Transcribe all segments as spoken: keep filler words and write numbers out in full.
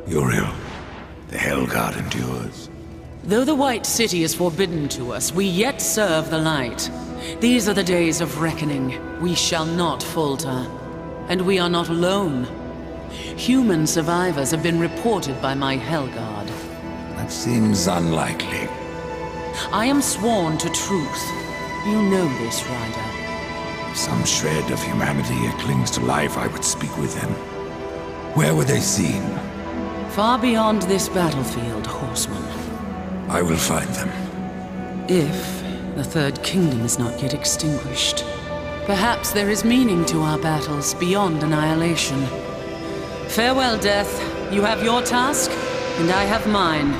Uriel, the Helguard endures. Though the White City is forbidden to us, we yet serve the light. These are the days of reckoning. We shall not falter. And we are not alone. Human survivors have been reported by my Helguard. That seems unlikely. I am sworn to truth. You know this, Ryder. If some shred of humanity clings to life, I would speak with them. Where were they seen? Far beyond this battlefield, Horseman. I will find them. If the Third Kingdom is not yet extinguished. Perhaps there is meaning to our battles beyond annihilation. Farewell, Death. You have your task, and I have mine.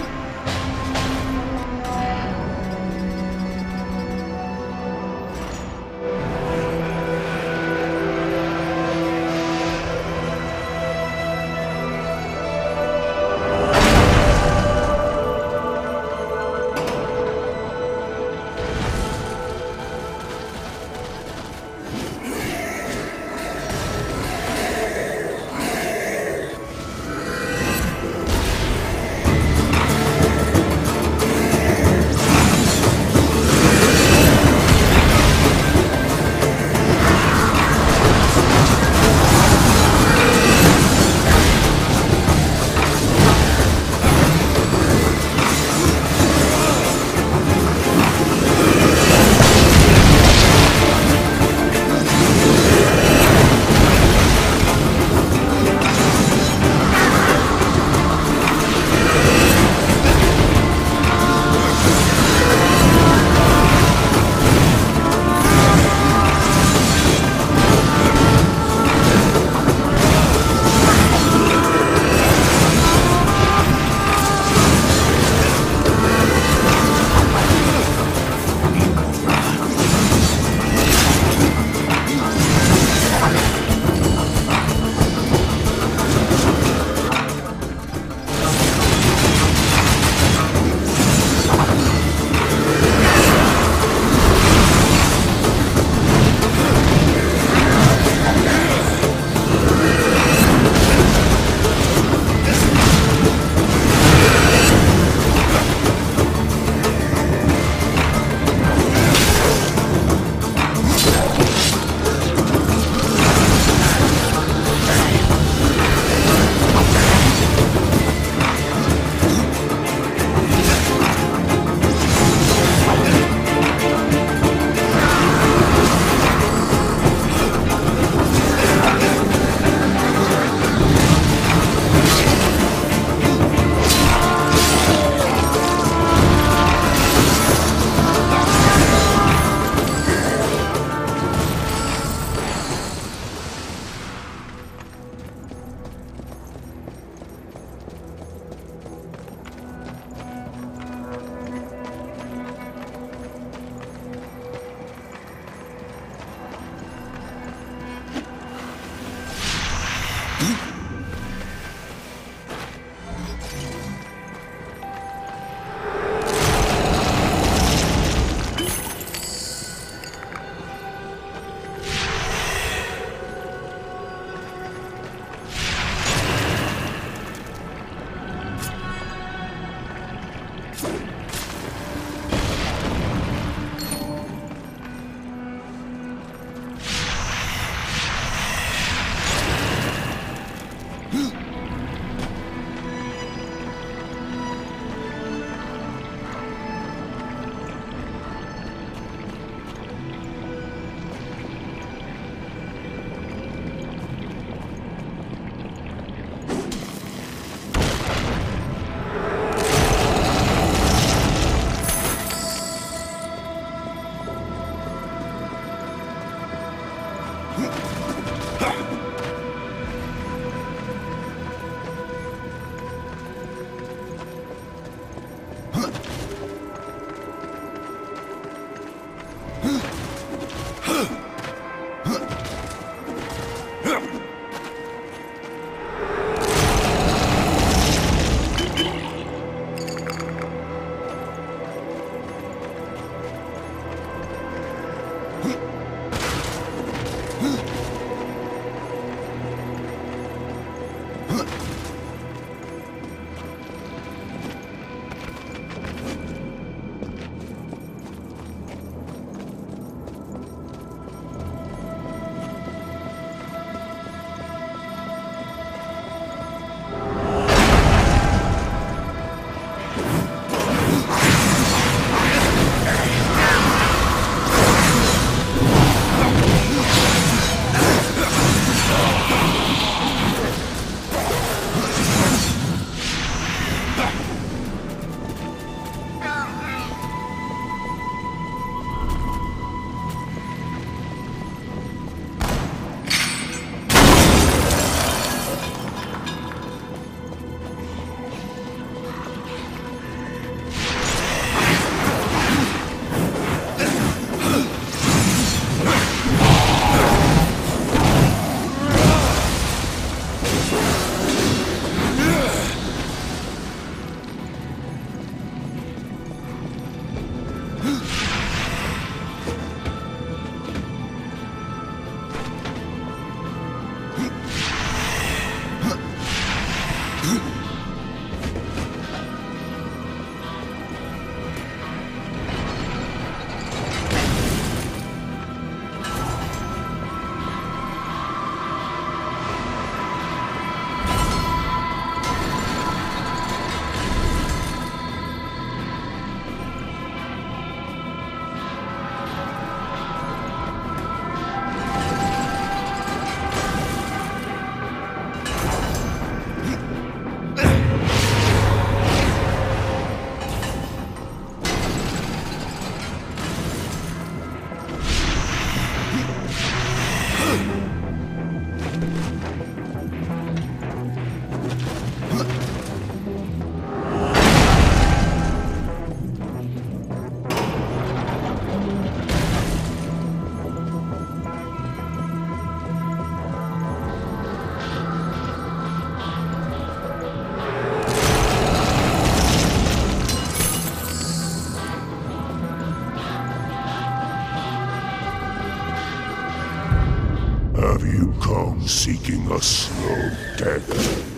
Have you come seeking a slow death?